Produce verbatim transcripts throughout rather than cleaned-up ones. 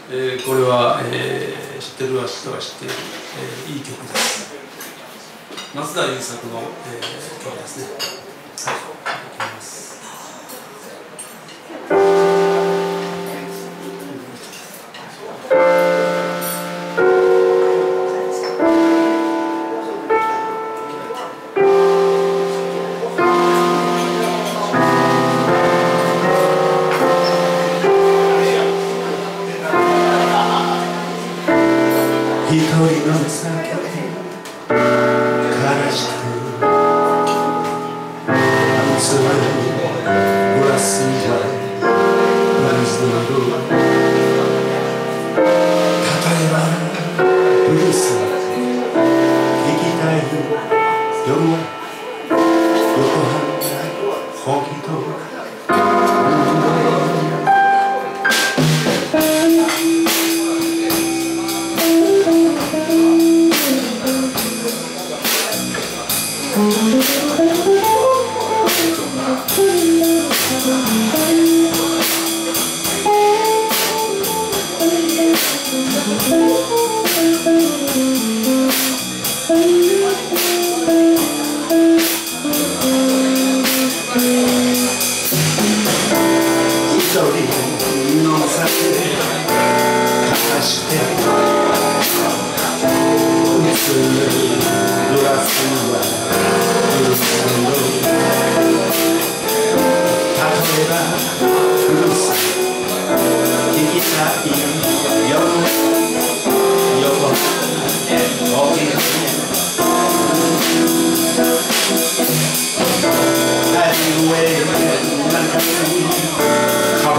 えー、これは、えー、知ってる人は知っている、えー、いい曲です。松田優作の、えー、曲ですね。はい、いきます。一人の酒悲しく器にグラスには水の色例えばブルース聴きたい夜は横浜本気と一人の酒悲してうつむグラスはブルースの例えばブルース聴きたい夜横浜大きなAnyway, cover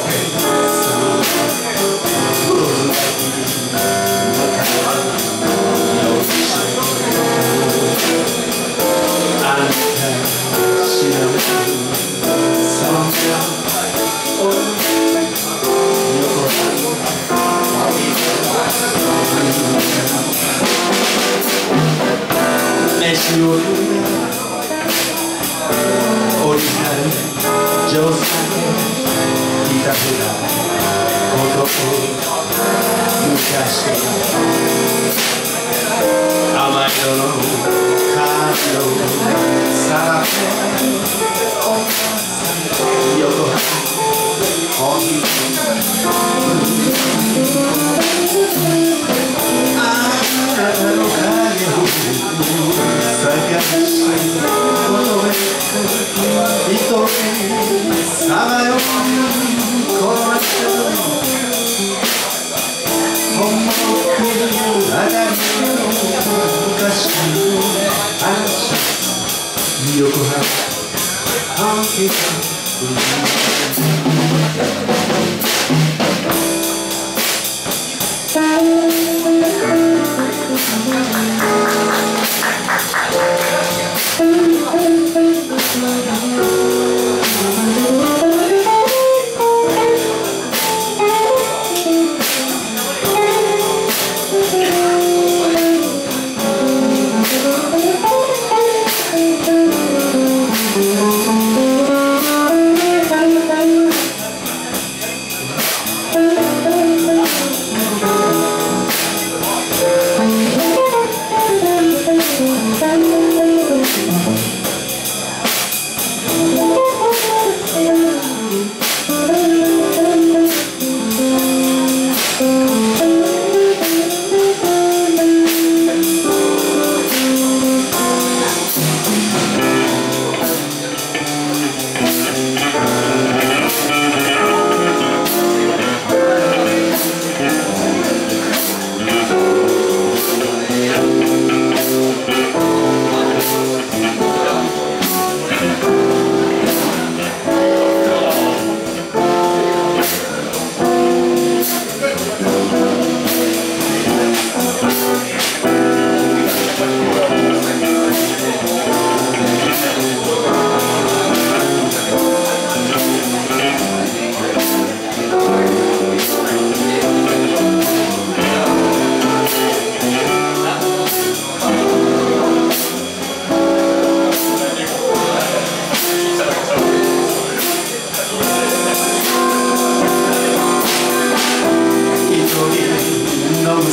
オリジナル上手いたふなことを昔甘い色のカードをさらって横浜本気あなたの影を探し求め一人さまようこの街本物来るあたりの昔の話横浜本気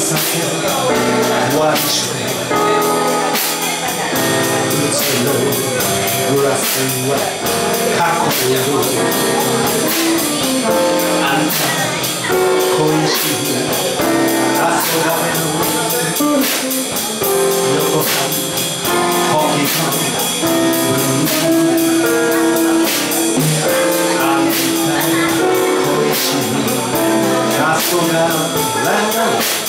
酒割りしてうつのグラスは運ぶあんた恋しい遊ばれの横さホキコあんた恋しい遊ばれの